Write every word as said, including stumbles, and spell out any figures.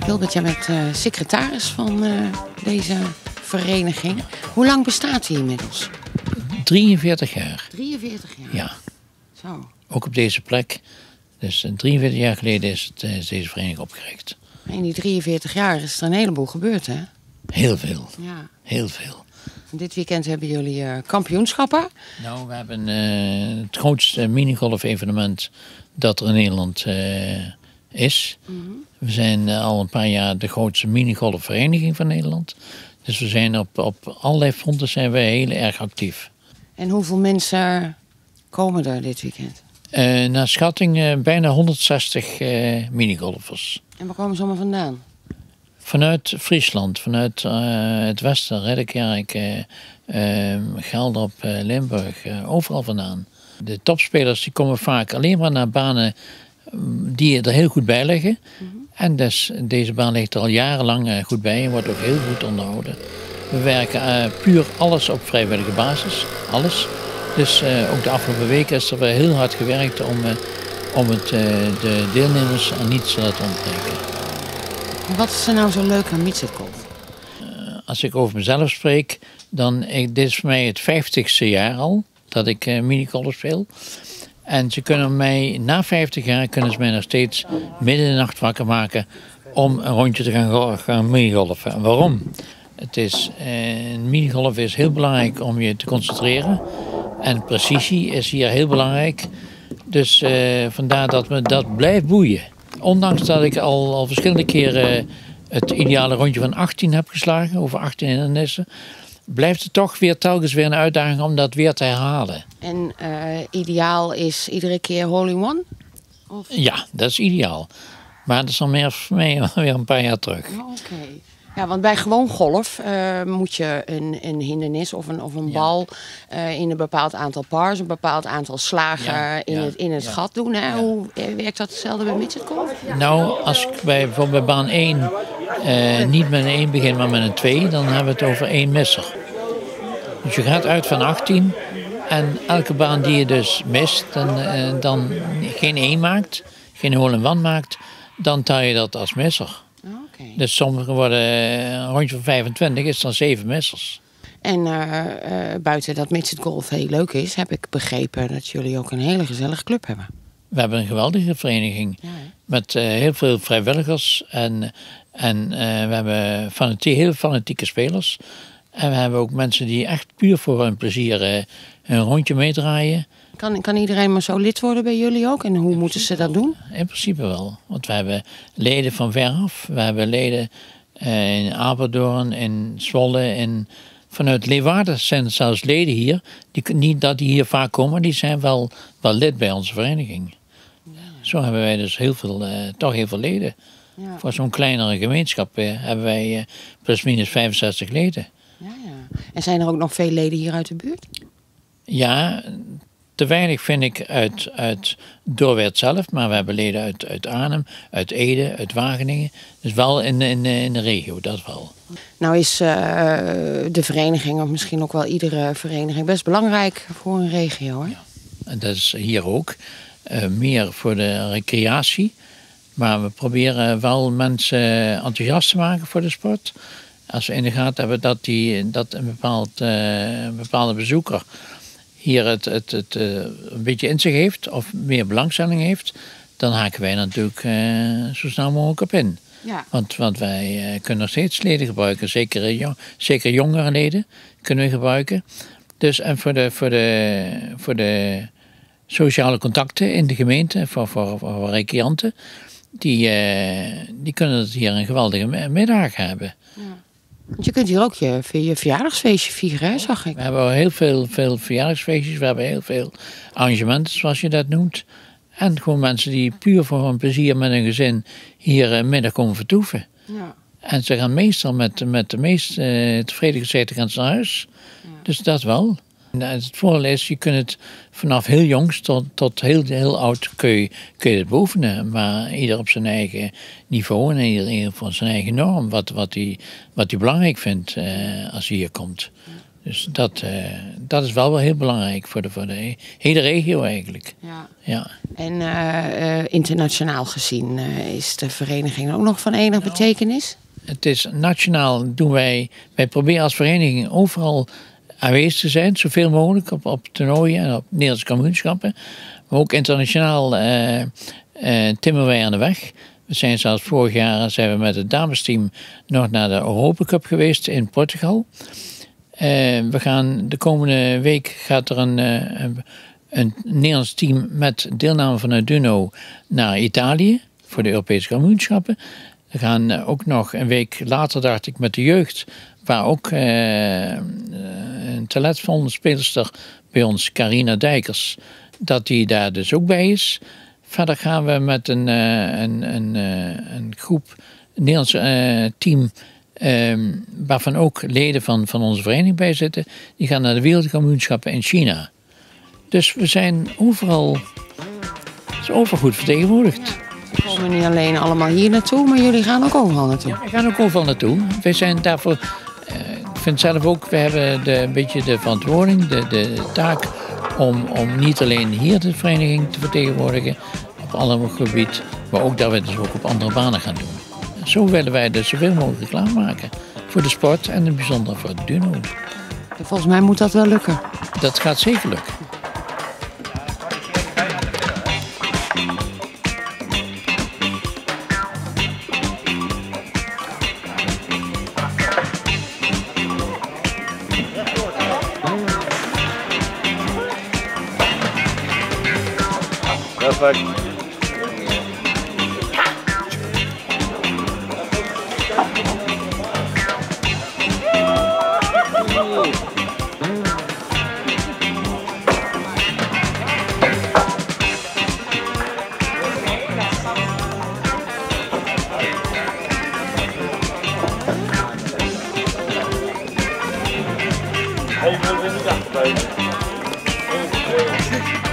Gilbert, jij bent uh, secretaris van uh, deze vereniging. Hoe lang bestaat die inmiddels? drieënveertig jaar. drieënveertig jaar? Ja. Zo. Ook op deze plek. Dus drieënveertig jaar geleden is, het, is deze vereniging opgericht. In die drieënveertig jaar is er een heleboel gebeurd, hè? Heel veel. Ja. Heel veel. Dit weekend hebben jullie uh, kampioenschappen. Nou, we hebben uh, het grootste minigolf evenement dat er in Nederland uh, is. Mm-hmm. We zijn uh, al een paar jaar de grootste minigolfvereniging van Nederland. Dus we zijn op, op allerlei fronten zijn we heel erg actief. En hoeveel mensen komen er dit weekend? Uh, naar schatting uh, bijna honderdzestig uh, minigolfers. En waar komen ze allemaal vandaan? Vanuit Friesland, vanuit uh, het westen, Ridderkerk, uh, uh, Geldrop, uh, Limburg, uh, overal vandaan. De topspelers die komen vaak alleen maar naar banen die er heel goed bij liggen. Mm-hmm. En dus, deze baan ligt er al jarenlang uh, goed bij en wordt ook heel goed onderhouden. We werken uh, puur alles op vrijwillige basis, alles. Dus uh, ook de afgelopen weken is er weer heel hard gewerkt om, uh, om het, uh, de deelnemers aan niets te laten ontbreken. Wat is er nou zo leuk aan midgetgolf? Uh, als ik over mezelf spreek, dan ik, dit is voor mij het vijftigste jaar al dat ik uh, minigolf speel. En ze kunnen mij, na vijftig jaar, kunnen ze mij nog steeds midden in de nacht wakker maken om een rondje te gaan, gaan minigolfen. En waarom? Het is, uh, minigolf is heel belangrijk om je te concentreren. En precisie is hier heel belangrijk. Dus uh, vandaar dat me dat blijft boeien. Ondanks dat ik al, al verschillende keren het ideale rondje van achttien heb geslagen, over achttien hindernissen, blijft het toch weer telkens weer een uitdaging om dat weer te herhalen. En uh, ideaal is iedere keer hole-in-one? Of? Ja, dat is ideaal. Maar dat is al meer voor mij weer een paar jaar terug. Oh, oké. Okay. Ja, want bij gewoon golf uh, moet je een, een hindernis of een, of een bal uh, in een bepaald aantal pars, een bepaald aantal slagen ja, in, ja, het, in het ja. gat doen. Hè? Ja. Hoe werkt dat hetzelfde bij midgetgolf? Nou, als ik bij, bijvoorbeeld bij baan één uh, niet met een één begin, maar met een twee, dan hebben we het over één misser. Dus je gaat uit van achttien en elke baan die je dus mist, dan, uh, dan geen één maakt, geen hole-in-one maakt, dan tel je dat als misser. Okay. Dus sommige worden een rondje van vijfentwintig, is dan zeven missers. En uh, uh, buiten dat midgetgolf heel leuk is, heb ik begrepen dat jullie ook een hele gezellige club hebben. We hebben een geweldige vereniging ja, met uh, heel veel vrijwilligers en, en uh, we hebben fanatie, heel fanatieke spelers. En we hebben ook mensen die echt puur voor hun plezier uh, een rondje meedraaien. Kan, kan iedereen maar zo lid worden bij jullie ook? En hoe in moeten ze dat doen? In principe wel. Want we hebben leden van veraf. We hebben leden uh, in Apeldoorn, in Zwolle, in, vanuit Leeuwarden zijn zelfs leden hier. Die, niet dat die hier vaak komen, die zijn wel, wel lid bij onze vereniging. Ja. Zo hebben wij dus heel veel, uh, toch heel veel leden. Ja. Voor zo'n kleinere gemeenschap uh, hebben wij uh, plus minus vijfenzestig leden. Ja, ja. En zijn er ook nog veel leden hier uit de buurt? Ja, te weinig vind ik uit, uit Doorwerth zelf, maar we hebben leden uit, uit Arnhem, uit Ede, uit Wageningen. Dus wel in, in, in de regio, dat wel. Nou is uh, de vereniging, of misschien ook wel iedere vereniging, best belangrijk voor een regio, hè? Ja, en dat is hier ook. Uh, meer voor de recreatie. Maar we proberen wel mensen enthousiast te maken voor de sport. Als we in de gaten hebben dat, die, dat een, bepaald, uh, een bepaalde bezoeker hier het, het, het uh, een beetje in zich heeft of meer belangstelling heeft, dan haken wij natuurlijk uh, zo snel mogelijk op in. Ja. Want, want wij uh, kunnen nog steeds leden gebruiken, zeker, uh, zeker jongere leden kunnen we gebruiken. Dus en voor de, voor de, voor de sociale contacten in de gemeente, voor, voor, voor recreanten, die, uh, die kunnen het hier een geweldige middag hebben. Ja. Want je kunt hier ook je, je verjaardagsfeestje vieren, hè, zag ik. We hebben heel veel, veel verjaardagsfeestjes. We hebben heel veel arrangementen, zoals je dat noemt. En gewoon mensen die puur voor hun plezier met hun gezin hier een middag komen vertoeven. Ja. En ze gaan meestal met, met de meest uh, tevreden gezeten gaan ze naar huis. Ja. Dus dat wel. En het voordeel is, je kunt het vanaf heel jongs tot, tot heel, heel oud kun je, kun je het beoefenen. Maar ieder op zijn eigen niveau en ieder voor zijn eigen norm. Wat, wat hij wat hij belangrijk vindt uh, als hij hier komt. Dus dat, uh, dat is wel wel heel belangrijk voor de, voor de hele regio eigenlijk. Ja. Ja. En uh, uh, internationaal gezien uh, is de vereniging ook nog van enig nou, betekenis? Het is nationaal doen wij, wij proberen als vereniging overal aanwezig te zijn, zoveel mogelijk op, op toernooien en op Nederlandse kampioenschappen. Maar ook internationaal uh, uh, timmeren wij aan de weg. We zijn zelfs vorig jaar zijn we met het damesteam nog naar de Europa Cup geweest in Portugal. Uh, we gaan de komende week gaat er een, uh, een, een Nederlands team met deelname vanuit Duno naar Italië voor de Europese kampioenschappen. We gaan uh, ook nog een week later, dacht ik, met de jeugd, waar ook uh, een talentvolle speelster bij ons, Carina Dijkers, dat die daar dus ook bij is. Verder gaan we met een, uh, een, een, uh, een groep, een Nederlands uh, team, um, waarvan ook leden van, van onze vereniging bij zitten. Die gaan naar de wereldkampioenschappen in China. Dus we zijn overal, is overal goed vertegenwoordigd. We komen niet alleen allemaal hier naartoe, maar jullie gaan ook overal naartoe. Ja, we gaan ook overal naartoe. Wij zijn daarvoor, uh, ik vind zelf ook, we hebben de, een beetje de verantwoording, de, de taak om, om niet alleen hier de vereniging te vertegenwoordigen op alle gebied, maar ook dat we dus ook op andere banen gaan doen. Zo willen wij dus zoveel mogelijk reclame maken voor de sport en in het bijzonder voor het Duno. Volgens mij moet dat wel lukken. Dat gaat zeker lukken. Perfect. Hij wil weer niet achterblijven.